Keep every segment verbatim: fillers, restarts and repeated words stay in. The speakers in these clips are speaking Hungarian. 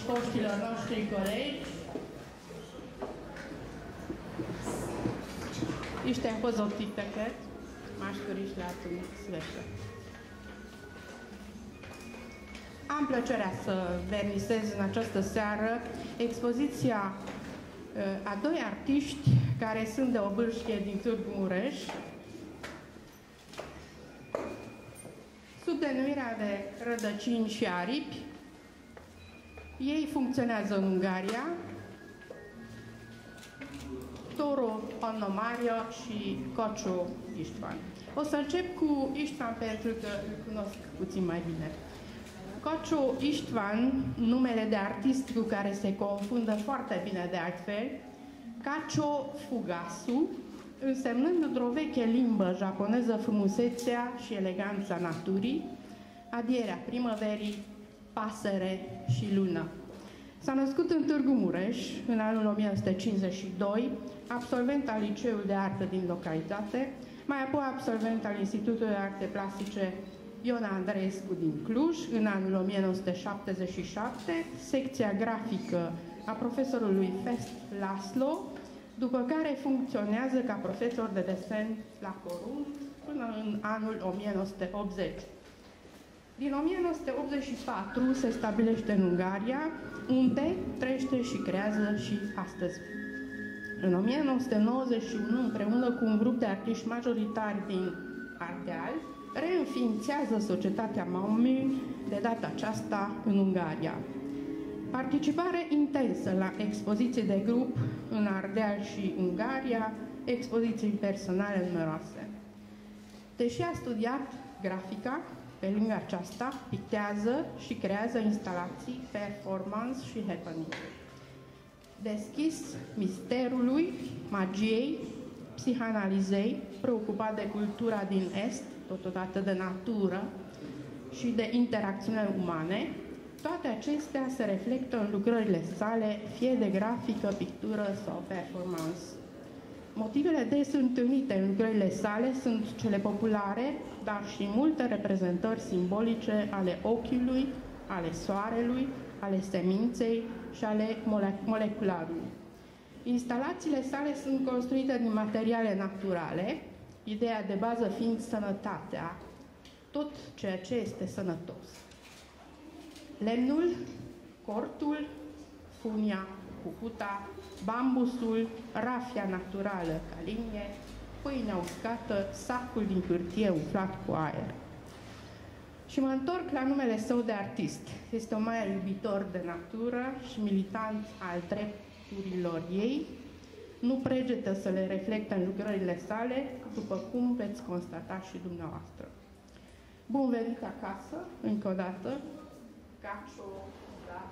foștilor noștri colegi. Isten hozott titeket, máskor is látunk szívesen. Am plăcerea să vernisez în această seară expoziția a doi artiști care sunt de Obârșie din Târgu Mureș, sub denumirea de Rădăcini și Aripi. Ei funcționează în Ungaria, Toro Anna Mária și Kacsó István. O să încep cu István pentru că îl cunosc puțin mai bine. Kacsó István, numele de artist cu care se confundă foarte bine de altfel, Kacsó Fugasu, însemnând într-o veche limbă japoneză frumusețea și eleganța naturii, adierea primăverii, pasăre și lună. S-a născut în Târgu Mureș în anul o mie nouă sute cincizeci și doi, absolvent al Liceului de Artă din localitate, mai apoi absolvent al Institutului de Arte Plastice Ion Andreescu din Cluj în anul o mie nouă sute șaptezeci și șapte, secția grafică a profesorului Fest Laszlo, după care funcționează ca profesor de desen la Corunt până în anul o mie nouă sute optzeci. Din o mie nouă sute optzeci și patru se stabilește în Ungaria, unde trăiește și creează și astăzi. În o mie nouă sute nouăzeci și unu, împreună cu un grup de artiști majoritari din Ardeal, reînființează Societatea Maumü, de data aceasta în Ungaria. Participare intensă la expoziții de grup în Ardeal și Ungaria, expoziții personale numeroase. Deși a studiat grafica, pe lângă aceasta, pictează și creează instalații, performance și happening. Deschis misterului, magiei, psihanalizei, preocupat de cultura din Est, totodată de natură și de interacțiunile umane, toate acestea se reflectă în lucrările sale, fie de grafică, pictură sau performance. Motivele des întâlnite în lucrările sale sunt cele populare, dar și multe reprezentări simbolice ale ochiului, ale soarelui, ale seminței și ale mole molecularului. Instalațiile sale sunt construite din materiale naturale, ideea de bază fiind sănătatea, tot ceea ce este sănătos. Lemnul, cortul, funia, cucuta, bambusul, rafia naturală ca linie, pâinea uscată, sacul din hârtie umflat cu aer. Și mă întorc la numele său de artist. Este un mare iubitor de natură și militant al drepturilor ei. Nu pregetă să le reflecte în lucrările sale, după cum veți constata și dumneavoastră. Bun venit acasă, încă o dată. Kacsó, da.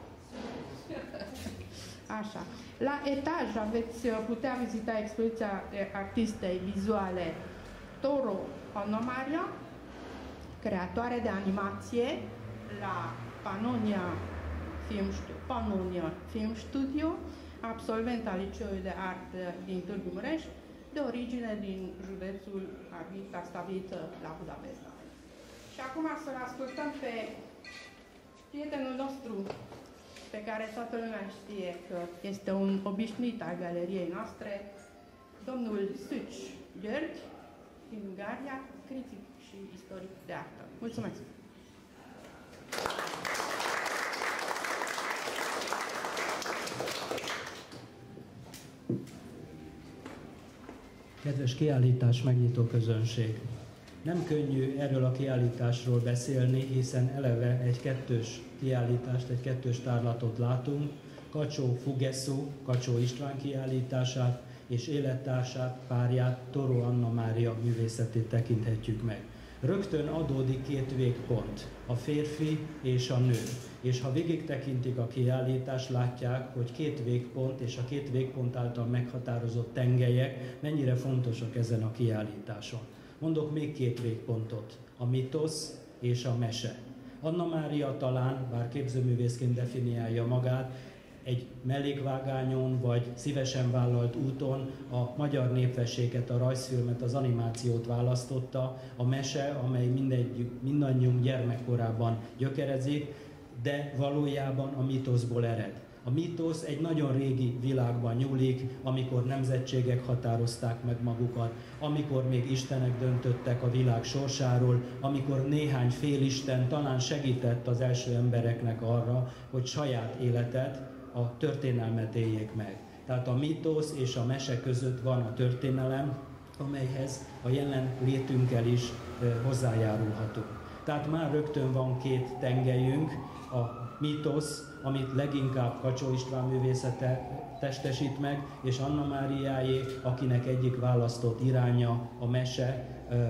Așa. La etaj aveți putea vizita expoziția artistei vizuale Toro Anna Mária, creatoare de animație la Pannonia Film, Pannonia Film Studio, absolvent al Liceului de Artă din Târgu Mureș, de origine din județul Arvita, stabilită la Budapesta. Și acum să-l ascultăm pe prietenul nostru, pe care toată lumea știe că este un obișnuit al galeriei noastre, domnul Szücs György, din Ungaria, critic și istoric de artă. Mulțumesc! Kedves kiállítás megnyitó közönség! Nem könnyű erről a kiállításról beszélni, hiszen eleve egy kettős kiállítást, egy kettős tárlatot látunk, Kacsó Fugasu, Kacsó István kiállítását és élettársát, párját, Toro Anna Mária művészetét tekinthetjük meg. Rögtön adódik két végpont, a férfi és a nő. És ha végig tekintik a kiállítást, látják, hogy két végpont és a két végpont által meghatározott tengelyek mennyire fontosak ezen a kiállításon. Mondok még két végpontot, a mitosz és a mese. Anna Mária talán, bár képzőművészként definiálja magát, egy mellékvágányon vagy szívesen vállalt úton a magyar népességet, a rajzfilmet, az animációt választotta, a mese, amely mindegy, mindannyiunk gyermekkorában gyökerezik, de valójában a mítoszból ered. A mítosz egy nagyon régi világban nyúlik, amikor nemzetségek határozták meg magukat, amikor még istenek döntöttek a világ sorsáról, amikor néhány félisten talán segített az első embereknek arra, hogy saját életet, a történelmet éljék meg. Tehát a mítosz és a mese között van a történelem, amelyhez a jelen létünkkel is hozzájárulhatunk. Tehát már rögtön van két tengelyünk, a mítosz, amit leginkább Kacsó István művészete testesít meg, és Anna Máriáé, akinek egyik választott iránya a mese,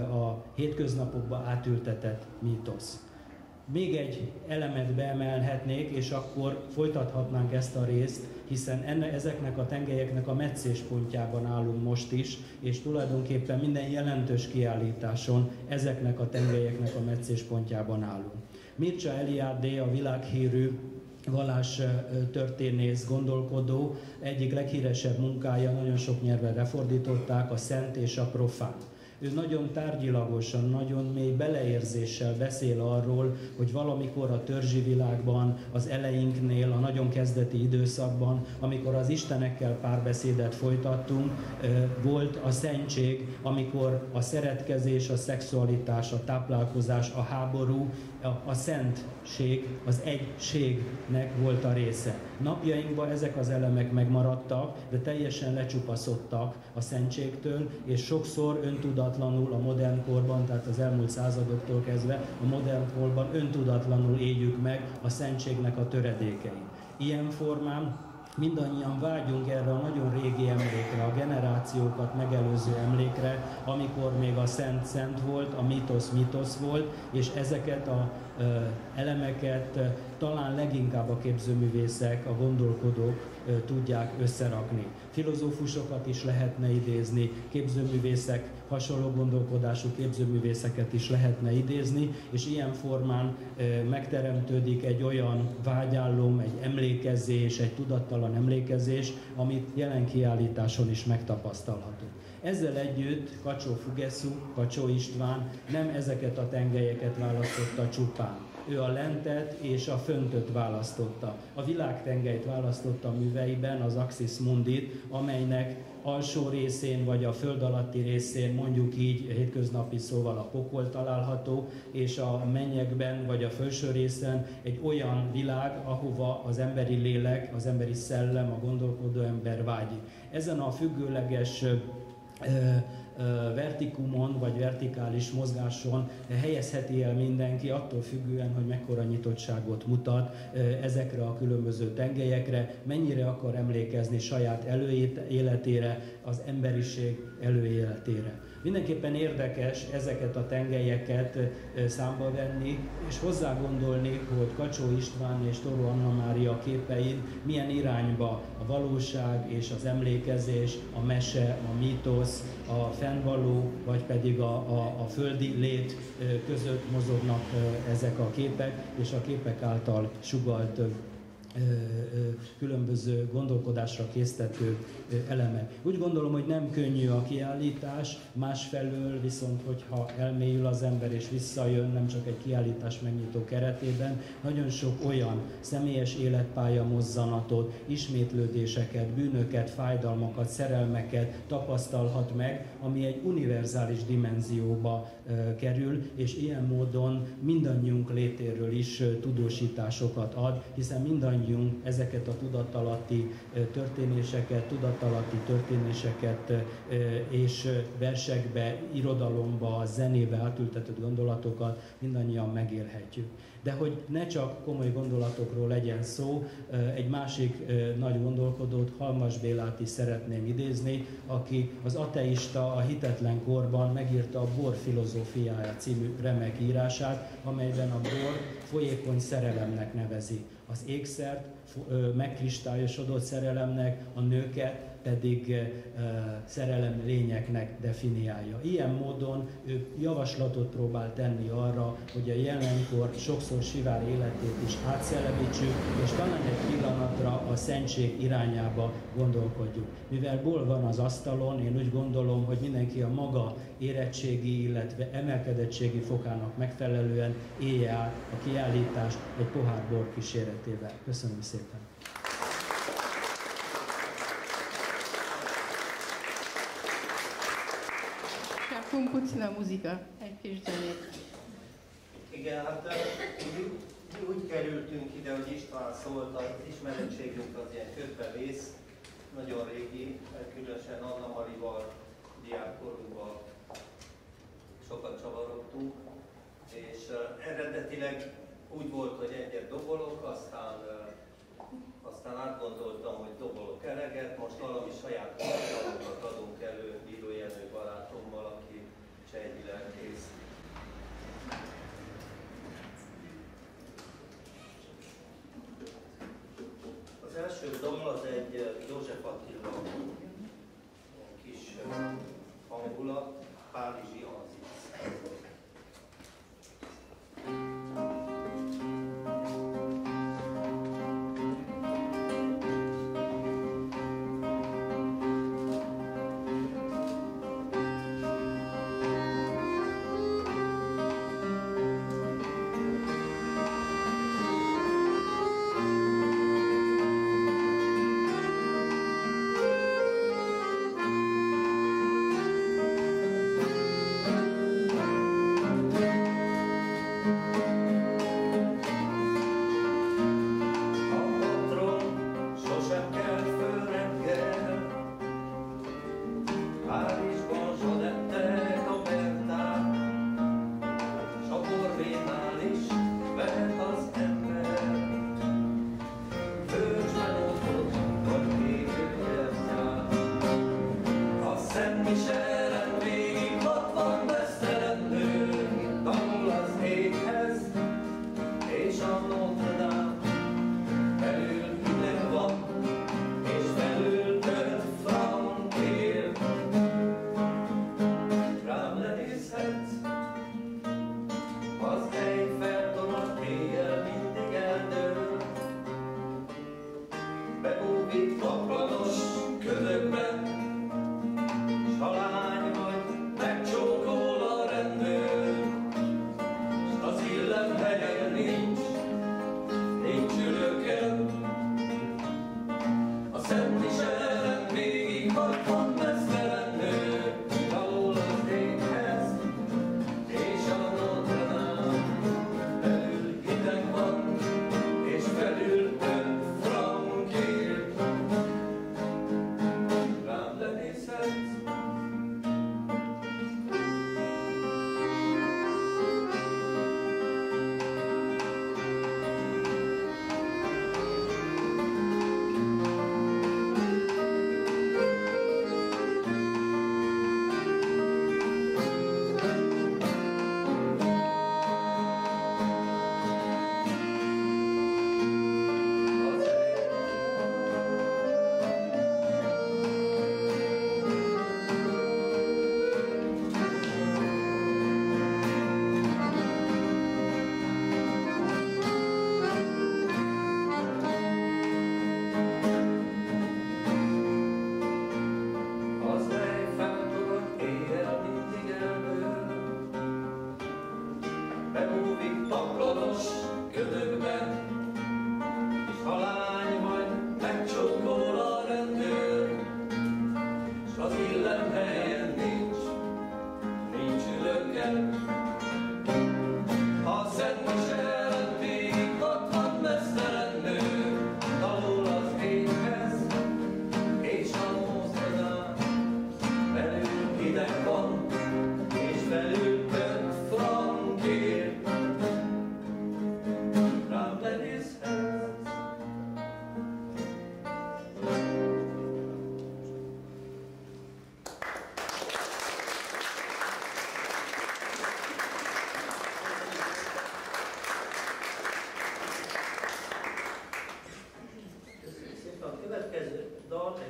a hétköznapokba átültetett mítosz. Még egy elemet beemelhetnék, és akkor folytathatnánk ezt a részt, hiszen enne, ezeknek a tengelyeknek a meccéspontjában állunk most is, és tulajdonképpen minden jelentős kiállításon ezeknek a tengelyeknek a meccéspontjában állunk. Mircea Eliade, a világhírű vallás történész, gondolkodó, egyik leghíresebb munkája, nagyon sok nyelvre lefordították, a Szent és a Profán. Ő nagyon tárgyilagosan, nagyon mély beleérzéssel beszél arról, hogy valamikor a törzsi világban, az elejénknél, a nagyon kezdeti időszakban, amikor az istenekkel párbeszédet folytattunk, volt a szentség, amikor a szeretkezés, a szexualitás, a táplálkozás, a háború, a, a szentség, az egységnek volt a része. Napjainkban ezek az elemek megmaradtak, de teljesen lecsupaszodtak a szentségtől, és sokszor öntudatlanul a modern korban, tehát az elmúlt századoktól kezdve a modern korban öntudatlanul éljük meg a szentségnek a töredékeit. Ilyen formán mindannyian vágyunk erre a nagyon régi emlékre, a generációkat megelőző emlékre, amikor még a szent szent volt, a mítosz mítosz volt, és ezeket a ö, elemeket ö, talán leginkább a képzőművészek, a gondolkodók ö, tudják összerakni. Filozófusokat is lehetne idézni, képzőművészek, hasonló gondolkodású képzőművészeket is lehetne idézni, és ilyen formán ö, megteremtődik egy olyan vágyálom, egy emlékezés, egy tudattalan emlékezés, amit jelen kiállításon is megtapasztalhatunk. Ezzel együtt Kacsó Fugesu, Kacsó István nem ezeket a tengelyeket választotta csupán. Ő a lentet és a föntöt választotta. A világtengelyt választotta a műveiben, az Axis Mundit, amelynek alsó részén vagy a föld alatti részén, mondjuk így hétköznapi szóval a pokol található, és a mennyekben vagy a felső részen egy olyan világ, ahova az emberi lélek, az emberi szellem, a gondolkodó ember vágyik. Ezen a függőleges vertikumon vagy vertikális mozgáson helyezheti el mindenki, attól függően, hogy mekkora nyitottságot mutat ezekre a különböző tengelyekre, mennyire akar emlékezni saját előéletére, az emberiség előéletére. Mindenképpen érdekes ezeket a tengelyeket számba venni, és hozzá-gondolni, hogy Kacsó István és Toro Anna Mária képein milyen irányba a valóság és az emlékezés, a mese, a mítosz, a fennvaló, vagy pedig a, a, a földi lét között mozognak ezek a képek, és a képek által sugalt különböző gondolkodásra késztető elemek. Úgy gondolom, hogy nem könnyű a kiállítás, másfelől viszont, hogyha elmélyül az ember és visszajön, nem csak egy kiállítás megnyitó keretében, nagyon sok olyan személyes életpálya mozzanatot, ismétlődéseket, bűnöket, fájdalmakat, szerelmeket tapasztalhat meg, ami egy univerzális dimenzióba kerül, és ilyen módon mindannyiunk létéről is tudósításokat ad, hiszen mindannyiunk ezeket a tudatalatti történéseket, tudatalatti történéseket és versekbe, irodalomba, zenébe átültetett gondolatokat mindannyian megélhetjük. De hogy ne csak komoly gondolatokról legyen szó, egy másik nagy gondolkodót, Halmas Bélát is szeretném idézni, aki az ateista, a hitetlen korban megírta a Bor filozófiája című remek írását, amelyben a bor folyékony szerelemnek nevezi. Az ékszert megkristályosodott szerelemnek, a nőket pedig szerelem lényeknek definiálja. Ilyen módon ő javaslatot próbál tenni arra, hogy a jelenkor sokszor sivár életét is átszellemítsük, és talán egy pillanatra a szentség irányába gondolkodjuk. Mivel bor van az asztalon, én úgy gondolom, hogy mindenki a maga érettségi, illetve emelkedettségi fokának megfelelően élje át a kiállítást egy pohár bor kíséretével. Köszönöm szépen! Acum puțină muzică, egy kis zenét. Igen, hát úgy, úgy kerültünk ide, hogy István szólt, az ismerettségünk az ilyen kötbevész, nagyon régi, különösen Anna Marival, diákkorunkban sokat csavarogtunk, és uh, eredetileg úgy volt, hogy egyet dobolok, aztán, uh, aztán átgondoltam, hogy dobolok eleget, most valami saját dolgokat adunk elő Bíró Jenő barátommal, aki csehegyi lelkész. Az első dal az egy József Attila kis hangulat, Párizsi Anzic.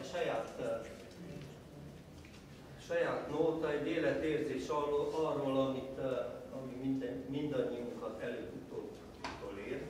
saját, saját nóta, egy életérzés arról, arról amit, ami minden, mindannyiunkat előbb-utóbb ér.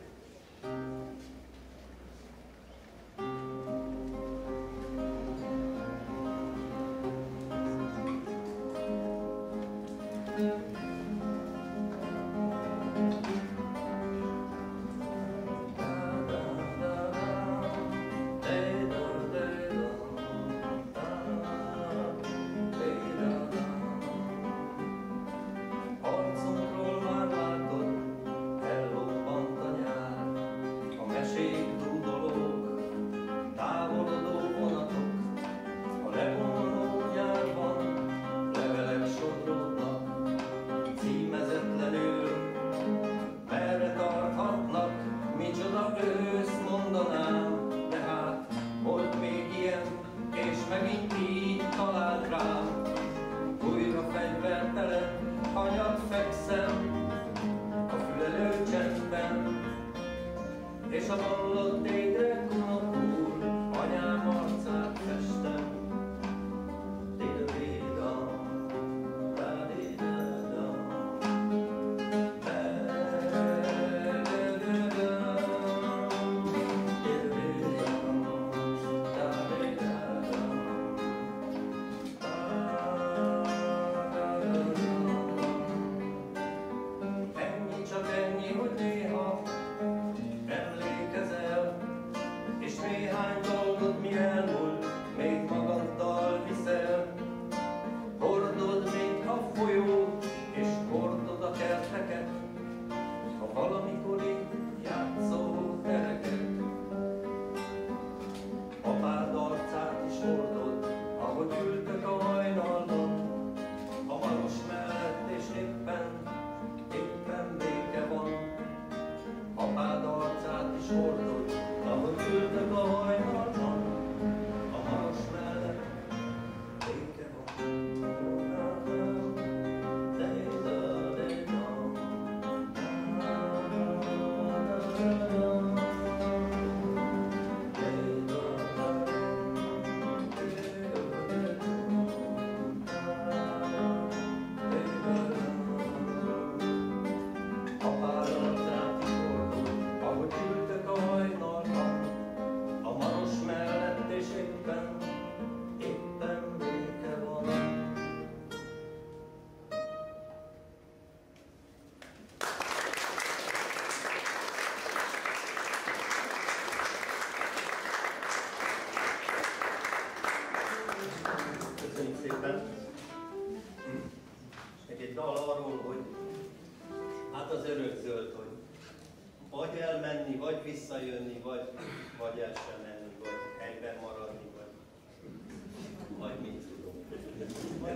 Visszajönni, vagy, vagy el sem menni, vagy helyben maradni, vagy, vagy mit tudom. Vagy...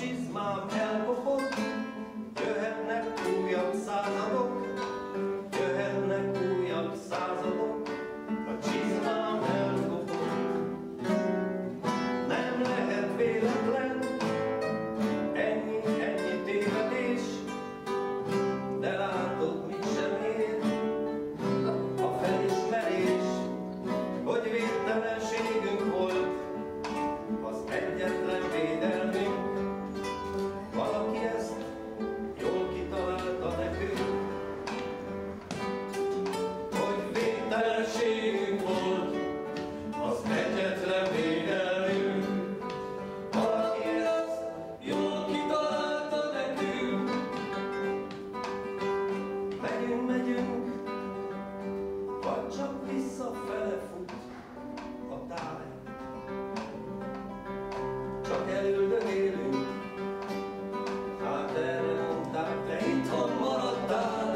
csizmám elkopott, jöhetnek újabb századok, jöhetnek újabb századok, a csizmám elkopott. Nem lehet véletlen, ennyi, ennyi tévedés, de látod, mit sem ér a felismerés, hogy védtelenségünk volt az egyetlen védelmünk. Valaki ezt jól kitalálta nekünk, hogy védtelenségünk volt az egyetlen védelmünk. Valaki ezt jól kitalálta nekünk. Megyünk, megyünk, vagy csak visszafele fut a táj. Csak elüldögélünk, hát erre mondták, te itthon maradtál.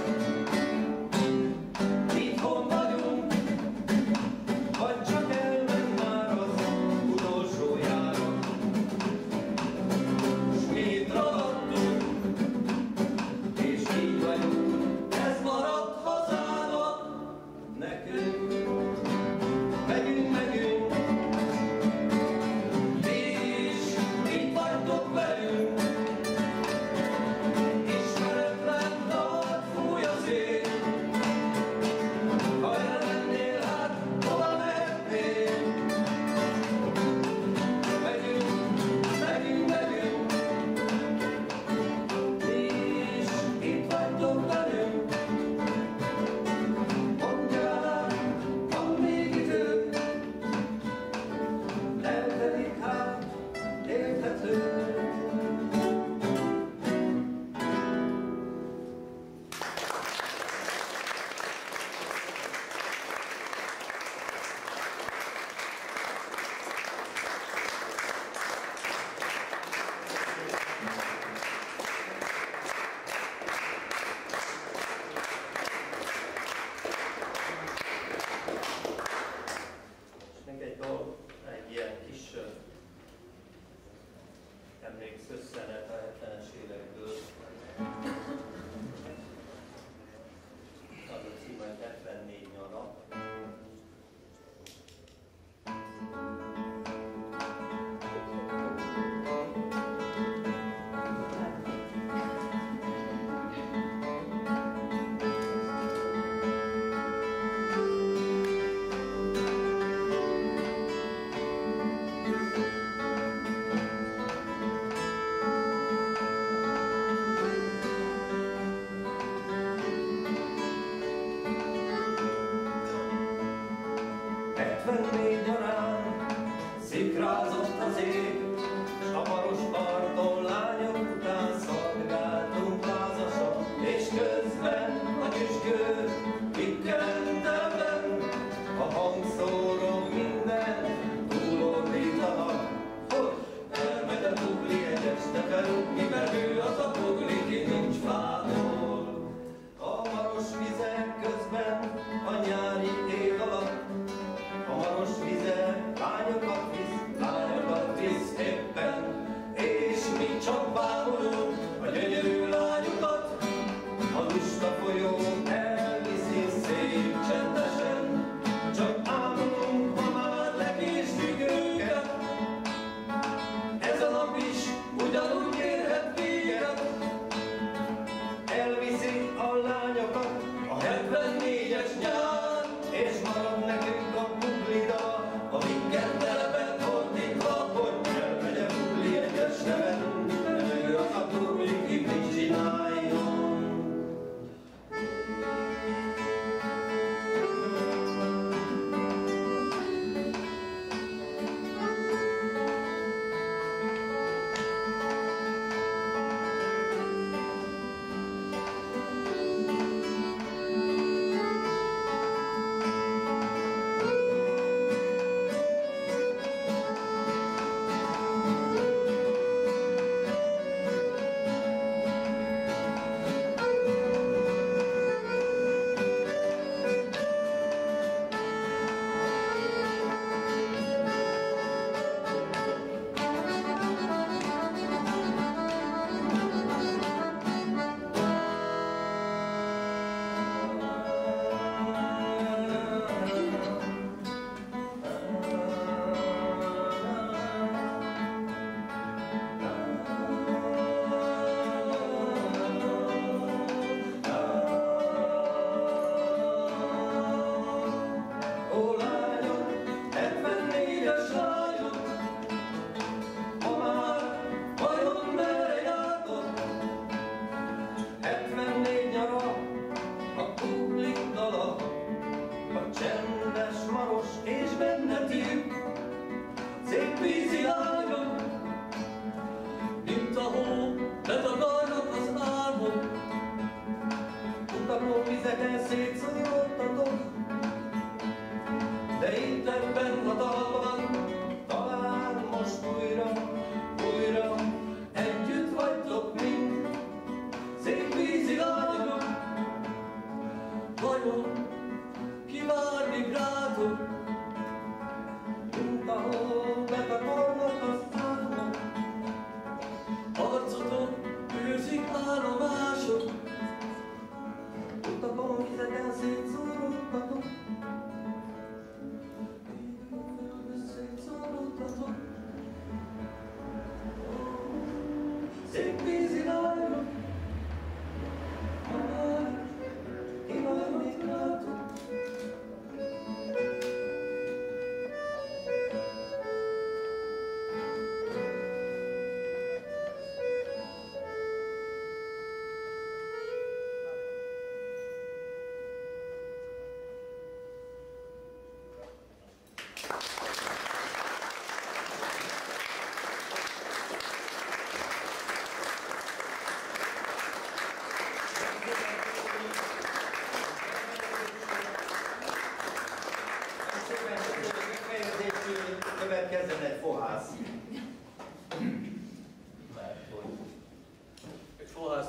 Itthon vagyunk, vagy csak elment már az utolsó járat. S mi itt ragadtunk, és így vagyunk, ez maradt hazának nekünk. Megyünk, megyünk, ti is itt vagytok velünk. Ismeretlen dalt fúj a szél, ha elmennél, hát hova mehetnél? Megyünk, megyünk, megyünk, ti is itt vagytok velünk. Mondjál, van még idő, eltelik hát, érthető. És még egy dolog, egy ilyen kis ö, emlékszösszenet a hetvenes évekből. Az a cím, hogy hetvennégy nyara.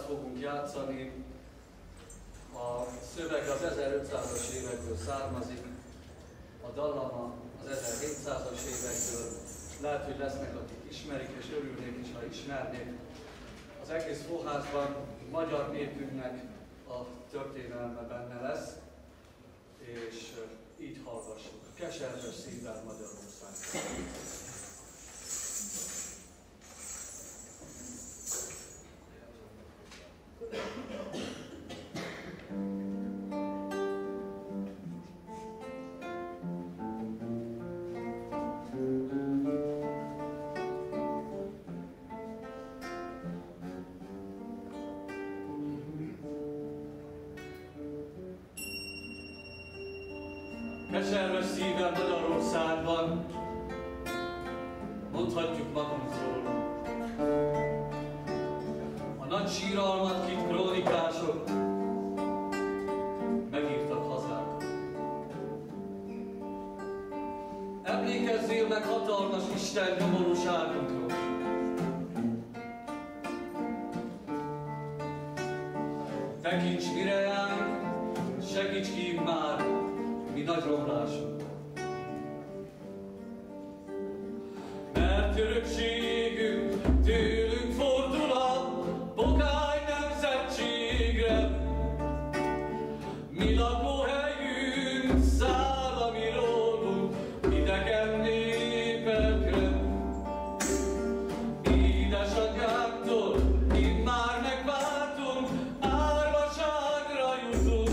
fogunk játszani. A szöveg az ezerötszázas évekből származik, a dallama az ezerhétszázas évektől. Lehet, hogy lesznek, akik ismerik, és örülnék is, ha ismernék. Az egész Fohászban magyar népünknek a történelme benne lesz, és így hallgassuk. Keserves szívvel Magyarország. Keserves szívvel Magyarországban mondhatjuk magunkról. A nagy síralmat kit krónikások megírtak hazánk. Emlékezzél meg hatalmas Isten nyomorúságunkról. Tekints mire járunk, segíts ki már mi nagy romlásunk. Mert örökségünk tőlünk fordul a pogány nemzetségre. Mi lakóhelyünk száll a mi rólunk idegen népekre. Édesanyánktól immár megváltunk, árvaságra jutunk.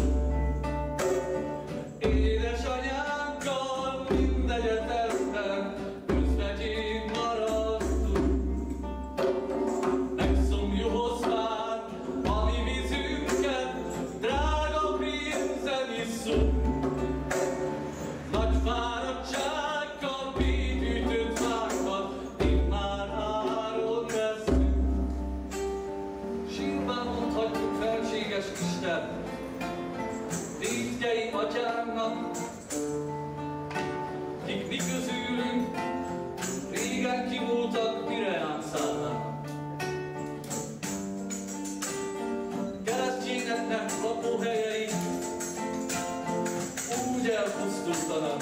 Édesanyánkkal mindegyet eltem, közvetjén maradtunk. Megszomjú hozván a mi vízünket, drága pénzen isszuk. Nagy fáradtsággal bétűtött fákat immár áron veszünk. Sírván mondhatjuk felséges Isten, védjei atyánknak, kik mi közülünk régen kimúltak Pireán szállnak. Keresztényeknek lakóhelyei úgy elpusztultanak,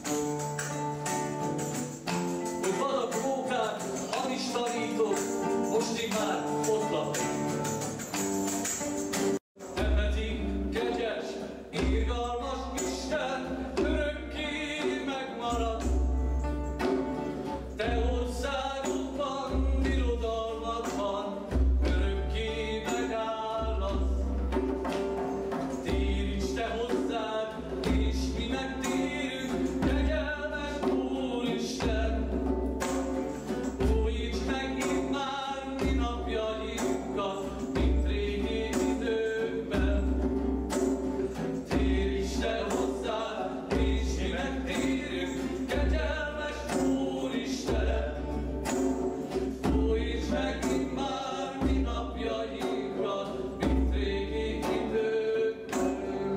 hogy vannak rókák, hamis tanítók, most immár ott laknak. Nemzeti, kegyes, irgalmas Isten örökké megmarad. Te országodban, birodalmadban örökké megállasz. Téríts te hozzád, és mi megtérünk, kegyelmes Úristen. Újíts meg immár mi napjainkat, mint régi időkben. Térj te hozzád, és mi megtérünk, kegyelmes Úristen. Újíts meg immár mi napjainkat, mint régi időkben.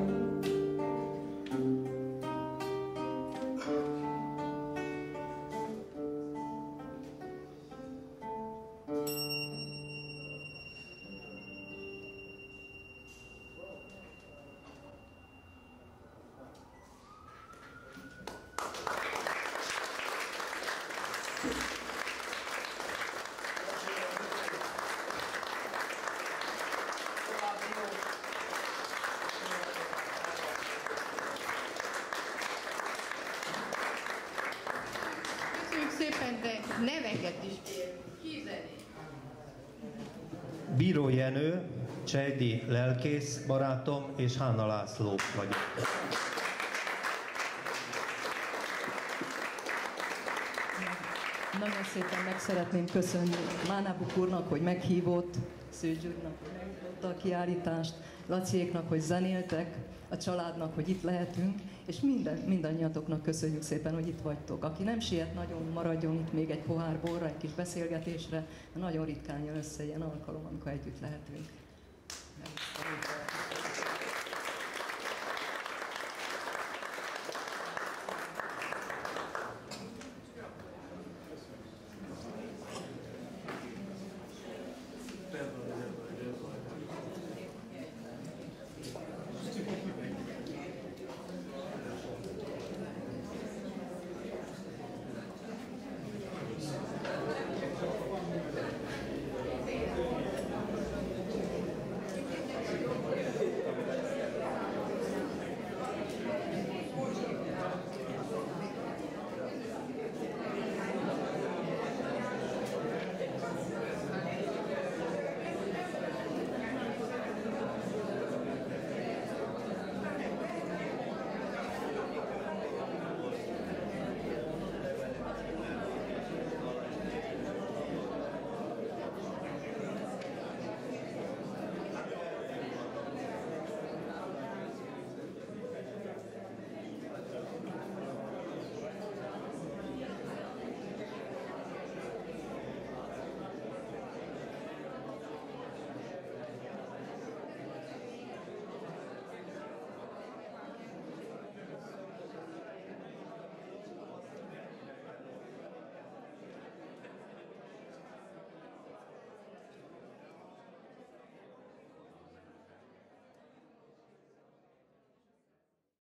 Köszönjük szépen, de neveket is kérünk. Ki zenél? Bíró Jenő, Csejdi lelkész barátom és Hána László vagyok. Nagyon szépen meg szeretném köszönni Mánábuk úrnak, hogy meghívott, Szőcs úrnak, hogy meghívotta a kiállítást, Laciéknak, hogy zenéltek, a családnak, hogy itt lehetünk, és minden, mindannyiatoknak köszönjük szépen, hogy itt vagytok. Aki nem siet, nagyon maradjon itt még egy pohár borra, egy kis beszélgetésre, nagyon ritkán jön össze ilyen alkalom, amikor együtt lehetünk.